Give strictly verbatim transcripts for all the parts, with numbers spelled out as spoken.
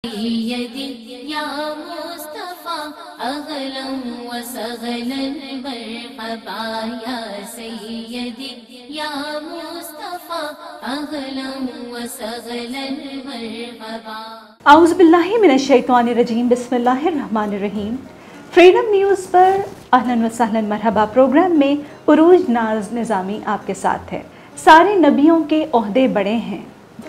سيدي يا مصطفى أهلا وسهلا مرحبا يا سيدي يا مصطفى أهلا وسهلا مرحبا اعوذ باللہ من الشیطان الرجیم، بسم اللہ الرحمن الرحیم۔ فریڈم نیوز پر اہلاً و سہلاً مرحبا پروگرام میں عروج ناز نظامی آپ کے ساتھ ہے۔ سارے نبیوں کے عہدے بڑے ہیں،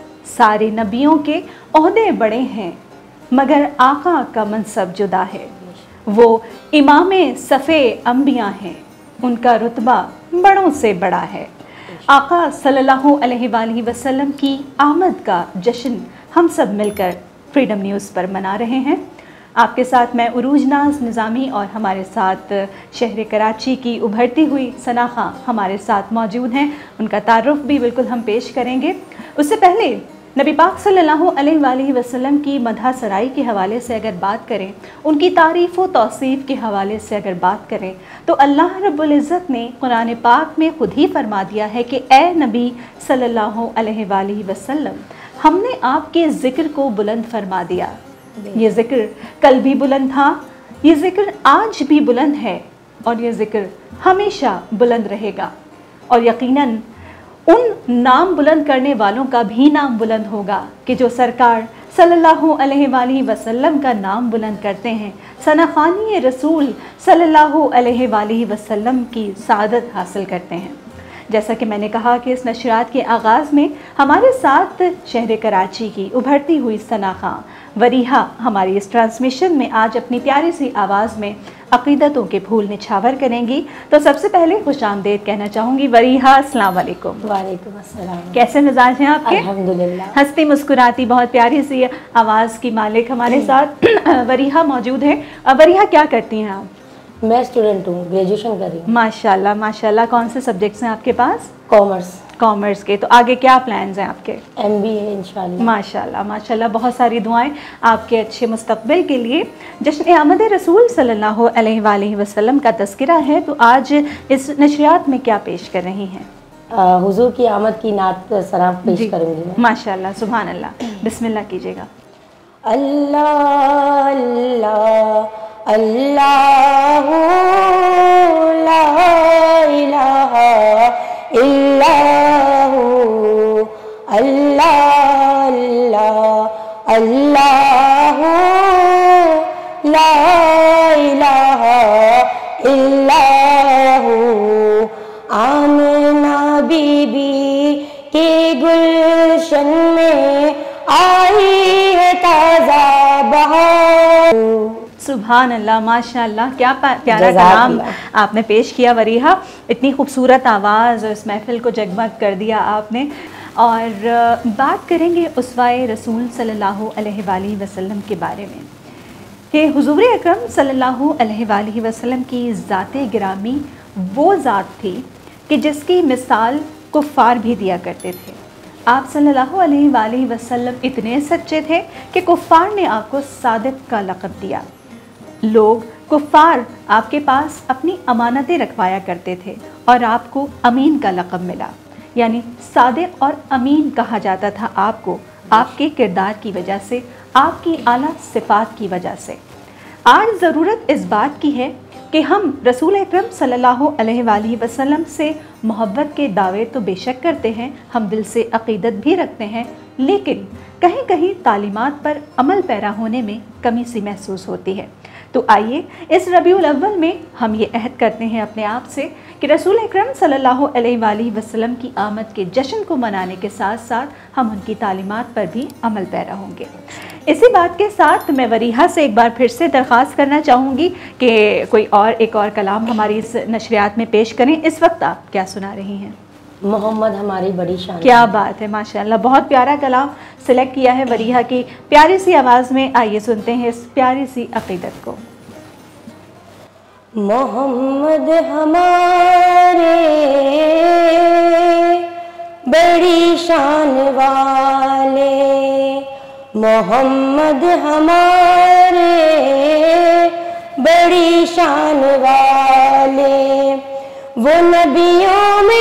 سارے نبیوں کے عہدے بڑے ہیں، مگر آقا کا منصب جدا ہے۔ وہ امام صف انبیاء ہیں، ان کا رتبہ بڑوں سے بڑا ہے۔ آقا صلی اللہ علیہ وآلہ وسلم کی آمد کا جشن ہم سب مل کر فریڈم نیوز پر منا رہے ہیں۔ آپ کے ساتھ میں عروج ناز نظامی اور ہمارے ساتھ شہر کراچی کی ابھرتی ہوئی ثنا خاں ہمارے ساتھ موجود ہیں۔ ان کا تعارف بھی بالکل ہم پیش کریں گے۔ اس سے پہلے نبی پاک صلی اللہ علیہ وآلہ وسلم کی مدح سرائی کے حوالے سے اگر بات کریں، ان کی تعریف و توصیف کے حوالے سے اگر بات کریں، تو اللہ رب العزت نے قرآن پاک میں خود ہی فرما دیا ہے کہ اے نبی صلی اللہ علیہ وآلہ وسلم، ہم نے آپ کے ذکر کو بلند فرما دیا۔ یہ ذکر کل بھی بلند تھا، یہ ذکر آج بھی بلند ہے، اور یہ ذکر ہمیشہ بلند رہے گا، اور یقیناً ان نام بلند کرنے والوں کا بھی نام بلند ہوگا کہ جو سرکار صلی اللہ علیہ وآلہ وسلم کا نام بلند کرتے ہیں، ثنا خوانی رسول صلی اللہ علیہ وآلہ وسلم کی سعادت حاصل کرتے ہیں۔ جیسا کہ میں نے کہا کہ اس نشریات کے آغاز میں ہمارے ساتھ شہر کراچی کی ابھرتی ہوئی ثنا خاں وریحہ ہماری اس ٹرانسمیشن میں آج اپنی پیاری سی آواز میں عقیدتوں کے پھول نچھاور کریں گی۔ تو سب سے پہلے خوش آمدید کہنا چاہوں گی وریحہ، السلام علیکم۔ وعلیکم السلام۔ کیسے مزاج ہیں آپ کے؟ الحمدللہ۔ ہنستی مسکراتی بہت پیاری سی آواز کی مالک ہمارے ساتھ وریحہ موجود ہے۔ وریحہ کیا کرتی ہیں آپ؟ میں اسٹوڈنٹ ہوں، گریجویشن کر رہی ہوں۔ ماشاءاللہ ماشاءاللہ۔ کون سے سبجیکٹس ہیں آپ کے پاس؟ کامرس۔ کامرس کے۔ تو آگے کیا پلانز ہیں آپ کے؟ ایم بی اے انشاءاللہ۔ ماشاءاللہ ماشاءاللہ۔ بہت ساری دعائیں آپ کے اچھے مستقبل کے لیے۔ جشن آمد رسول صلی اللہ علیہ وآلہ وسلم کا تذکرہ ہے، تو آج اس نشریات میں کیا پیش کر رہی ہیں؟ حضور کی آمد کی نعت سنا پیش جی کروں گی میں۔ ماشاءاللہ، سبحان اللہ۔ بسم اللہ کیجیے گا۔ اللہ اللہ اللہ لا الہ الا ہو، اللہ اللہ اللہ لا الہ الا ہو۔ آمنہ بی بی کے گلشن میں آئی ہے تازہ بہار۔ سبحان اللہ، ماشاء اللہ، کیا پیارا کلام آپ نے پیش کیا وریحہ۔ اتنی خوبصورت آواز اور اس محفل کو جگمگ کر دیا آپ نے۔ اور بات کریں گے اسوائے رسول صلی اللہ علیہ وآلہ وسلم کے بارے میں کہ حضور اکرم صلی اللہ علیہ وآلہ وسلم کی ذات گرامی وہ ذات تھی کہ جس کی مثال کفار بھی دیا کرتے تھے۔ آپ صلی اللہ علیہ وآلہ وسلم اتنے سچے تھے کہ کفار نے آپ کو صادق کا لقب دیا۔ لوگ کفار آپ کے پاس اپنی امانتیں رکھوایا کرتے تھے اور آپ کو امین کا لقب ملا، یعنی صادق اور امین کہا جاتا تھا آپ کو، آپ کے کردار کی وجہ سے، آپ کی اعلیٰ صفات کی وجہ سے۔ آج ضرورت اس بات کی ہے کہ ہم رسول اکرم صلی اللہ علیہ وآلہ وسلم سے محبت کے دعوے تو بے شک کرتے ہیں، ہم دل سے عقیدت بھی رکھتے ہیں، لیکن کہیں کہیں تعلیمات پر عمل پیرا ہونے میں کمی سی محسوس ہوتی ہے۔ تو آئیے اس ربیع الاول میں ہم یہ عہد کرتے ہیں اپنے آپ سے کہ رسول اکرم صلی اللہ علیہ وآلہ وسلم کی آمد کے جشن کو منانے کے ساتھ ساتھ ہم ان کی تعلیمات پر بھی عمل پیرا ہوں گے۔ اسی بات کے ساتھ میں وریحہ سے ایک بار پھر سے درخواست کرنا چاہوں گی کہ کوئی اور ایک اور کلام ہماری اس نشریات میں پیش کریں۔ اس وقت آپ کیا سنا رہی ہیں؟ محمد ہماری بڑی شان۔ کیا بات ہے، ماشاءاللہ، بہت پیارا کلام سلیکٹ کیا ہے وریحہ کی پیاری سی آواز میں۔ آئیے سنتے ہیں اس پیاری سی عقیدت کو۔ محمد ہمارے بڑی شان والے، محمد ہمارے بڑی شان والے، وہ نبیوں میں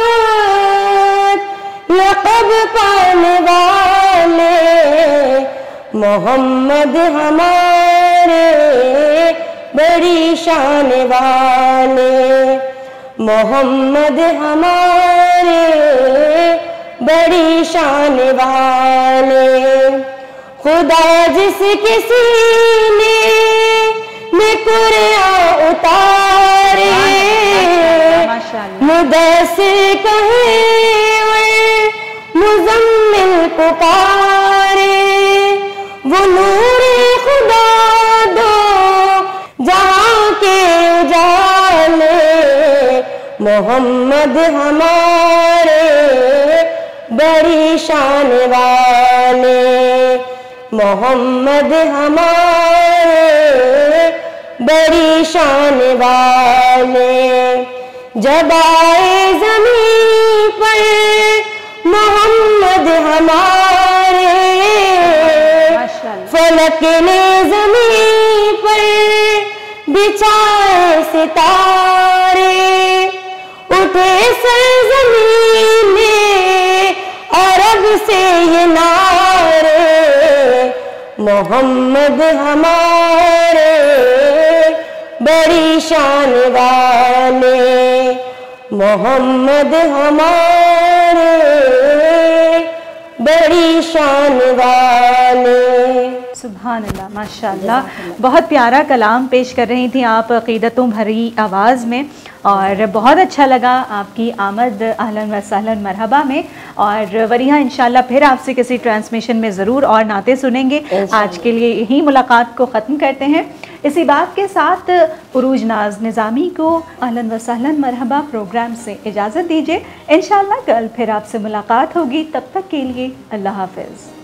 رحمت لقب پانے والے، محمد ہمارے بڑی شان والے، محمد ہمارے بڑی شان والے، خدا جس کے سینے میں قرآن اتارے، مدثر کہے اور مزمل پکارے، وہ نور خدا دو جہاں کے اجالے، محمد ہمارے بڑی شان والے، محمد ہمارے بڑی شان والے، جب آئے زمین پر محمد ہمارے، فلک نے زمین پر بچھائے ستارے، اٹھے سرزمین میں عرب سے یہ نعرے، محمد ہمارے بڑی شان والے، محمد ہمارے بڑی شان والے۔ سبحان اللہ، ماشاء اللہ، بہت پیارا کلام پیش کر رہی تھیں آپ عقیدتوں بھری آواز میں، اور بہت اچھا لگا آپ کی آمد اہلاً و سہلاً مرحبا میں، اور وریحہ انشاءاللہ پھر آپ سے کسی ٹرانسمیشن میں ضرور اور نعتیں سنیں گے۔ آج کے لیے یہی ملاقات کو ختم کرتے ہیں، اسی بات کے ساتھ عروج ناز نظامی کو اہلاً و سہلاً مرحبا پروگرام سے اجازت دیجیے، انشاءاللہ کل پھر آپ سے ملاقات ہوگی، تب تک کے لیے اللہ حافظ۔